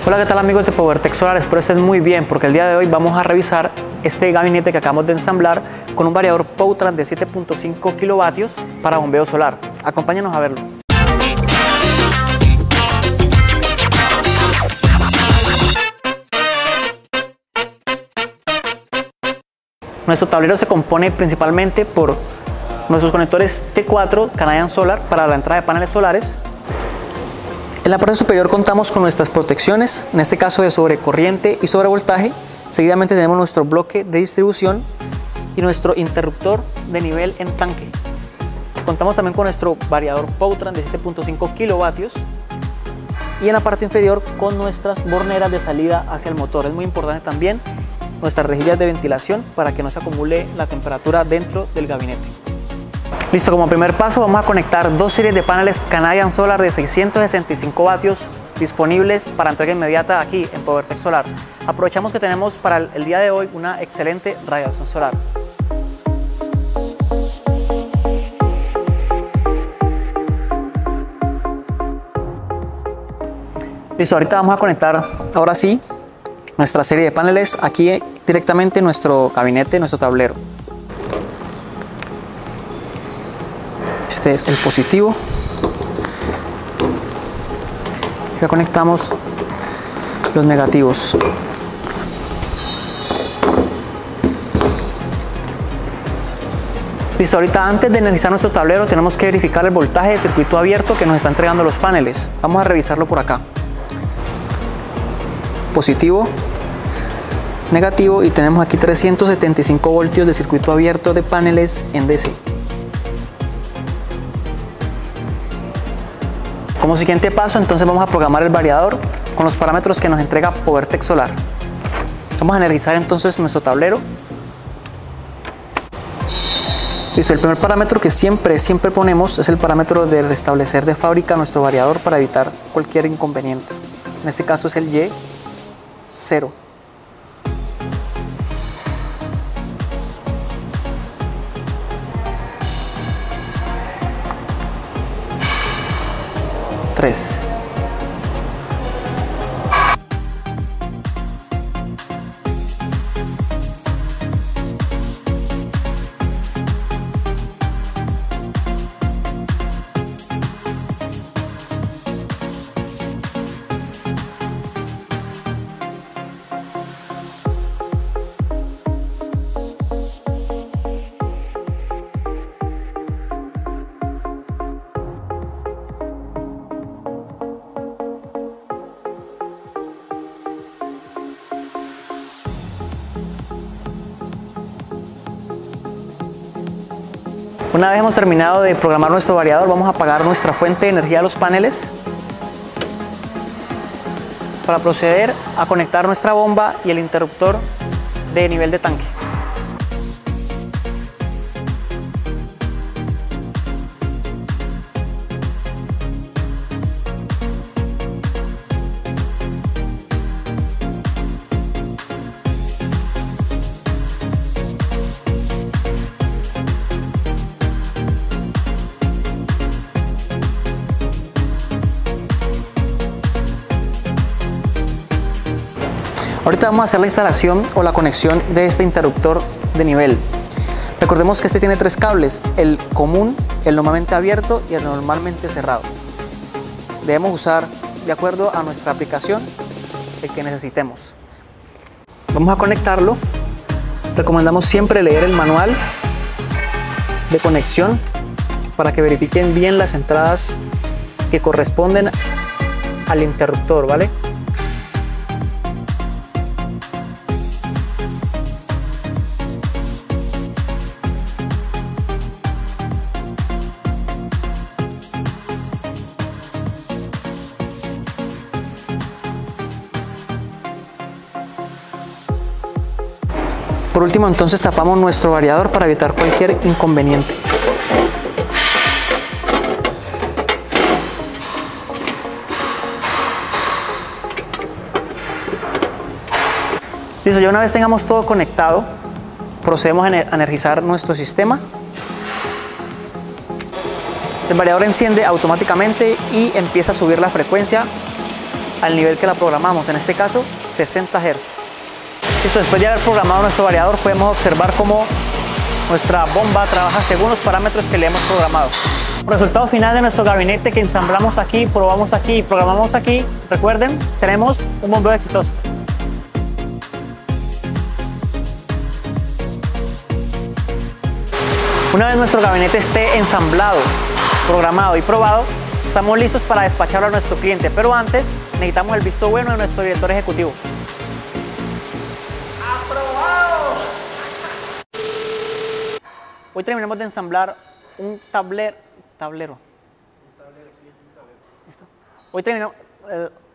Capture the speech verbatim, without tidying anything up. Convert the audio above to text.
Hola, ¿qué tal amigos de PowerTech Solar? Espero estén muy bien porque el día de hoy vamos a revisar este gabinete que acabamos de ensamblar con un variador Powtran de siete punto cinco kilovatios para bombeo solar. Acompáñanos a verlo. Nuestro tablero se compone principalmente por nuestros conectores T cuatro Canadian Solar para la entrada de paneles solares. En la parte superior contamos con nuestras protecciones, en este caso de sobrecorriente y sobrevoltaje. Seguidamente tenemos nuestro bloque de distribución y nuestro interruptor de nivel en tanque. Contamos también con nuestro variador Powtran de siete punto cinco kilovatios y en la parte inferior con nuestras borneras de salida hacia el motor. Es muy importante también nuestras rejillas de ventilación para que no se acumule la temperatura dentro del gabinete. Listo, como primer paso vamos a conectar dos series de paneles Canadian Solar de seiscientos sesenta y cinco vatios disponibles para entrega inmediata aquí en PowerTech Solar. Aprovechamos que tenemos para el día de hoy una excelente radiación solar. Listo, ahorita vamos a conectar ahora sí nuestra serie de paneles aquí directamente en nuestro gabinete, nuestro tablero. Este es el positivo. Ya conectamos los negativos. Listo, ahorita antes de analizar nuestro tablero tenemos que verificar el voltaje de circuito abierto que nos está entregando los paneles. Vamos a revisarlo por acá. Positivo, negativo, y tenemos aquí trescientos setenta y cinco voltios de circuito abierto de paneles en D C. Como siguiente paso, entonces vamos a programar el variador con los parámetros que nos entrega PowerTech Solar. Vamos a energizar entonces nuestro tablero. Listo, el primer parámetro que siempre, siempre ponemos es el parámetro de restablecer de fábrica nuestro variador para evitar cualquier inconveniente. En este caso es el Y cero. tres. Una vez hemos terminado de programar nuestro variador, vamos a apagar nuestra fuente de energía a los paneles para proceder a conectar nuestra bomba y el interruptor de nivel de tanque. Ahorita vamos a hacer la instalación o la conexión de este interruptor de nivel. Recordemos que este tiene tres cables, el común, el normalmente abierto y el normalmente cerrado. Debemos usar de acuerdo a nuestra aplicación el que necesitemos. Vamos a conectarlo. Recomendamos siempre leer el manual de conexión para que verifiquen bien las entradas que corresponden al interruptor, ¿vale? Por último, entonces tapamos nuestro variador para evitar cualquier inconveniente. Listo, ya una vez tengamos todo conectado, procedemos a energizar nuestro sistema. El variador enciende automáticamente y empieza a subir la frecuencia al nivel que la programamos, en este caso sesenta hertz. Listo, después de haber programado nuestro variador podemos observar cómo nuestra bomba trabaja según los parámetros que le hemos programado. Resultado final de nuestro gabinete que ensamblamos aquí, probamos aquí y programamos aquí. Recuerden, tenemos un bombeo exitoso. Una vez nuestro gabinete esté ensamblado, programado y probado, estamos listos para despacharlo a nuestro cliente, pero antes necesitamos el visto bueno de nuestro director ejecutivo. ¡Aprobado! Hoy terminamos de ensamblar un tabler, tablero. Un tablero, sí, un tablero. ¿Listo? Hoy terminamos... Eh,